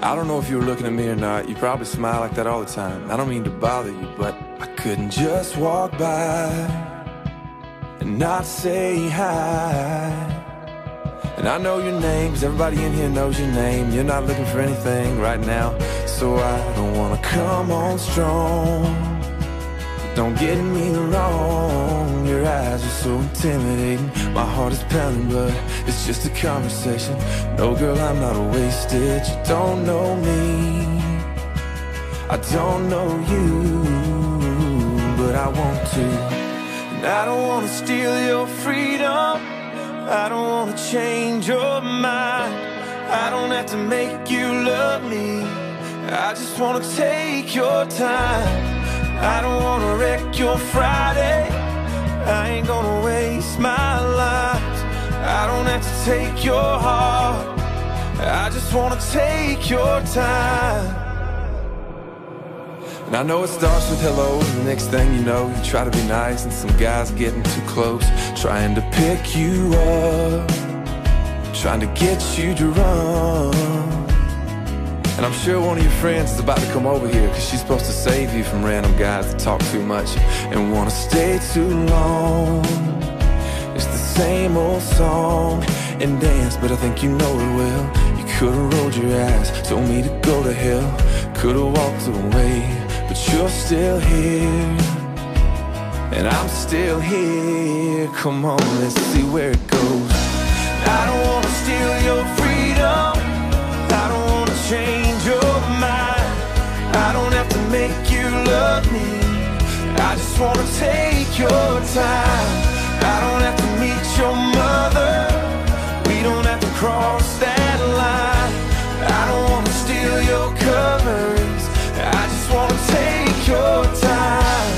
I don't know if you were looking at me or not. You probably smile like that all the time. I don't mean to bother you, but I couldn't just walk by and not say hi. And I know your name, 'cause everybody in here knows your name. You're not looking for anything right now, so I don't wanna come on strong. Don't get me wrong, your eyes are so intimidating. My heart is pounding, but it's just a conversation. No, girl, I'm not wasted. You don't know me, I don't know you, but I want to. And I don't wanna steal your freedom, I don't wanna change your mind. I don't have to make you love me, I just wanna take your time. I don't wanna wreck your Friday, I ain't gonna waste my life. I don't have to take your heart, I just wanna take your time. And I know it starts with hello, and the next thing you know, you try to be nice, and some guy's getting too close, trying to pick you up, trying to get you to run. And I'm sure one of your friends is about to come over here, 'cause she's supposed to save you from random guys that talk too much and wanna stay too long. It's the same old song and dance, but I think you know it well. You could've rolled your eyes, told me to go to hell, could've walked away, but you're still here, and I'm still here. Come on, let's see where it goes. I don't wanna steal your freedom, I don't wanna change your mind. I don't have to make you love me, I just wanna take your time. I don't have to meet your mother, we don't have to cross that line. I don't wanna steal your covers, I just wanna take your time.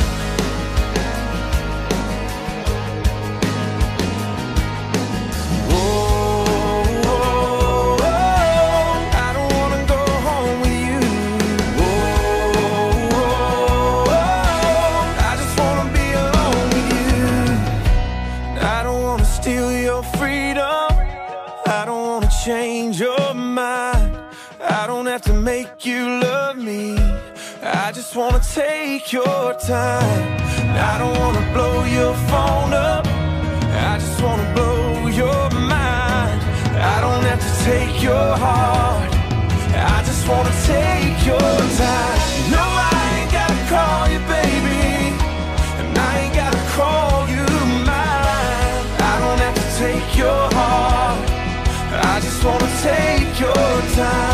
Change your mind, I don't have to make you love me, I just wanna take your time. I don't wanna blow your phone up, I just wanna blow your mind. I don't have to take your heart, I just wanna take your time. No, I ain't gotta call you baby, and I ain't gotta call you mine. I don't have to take your heart, I just wanna take your time.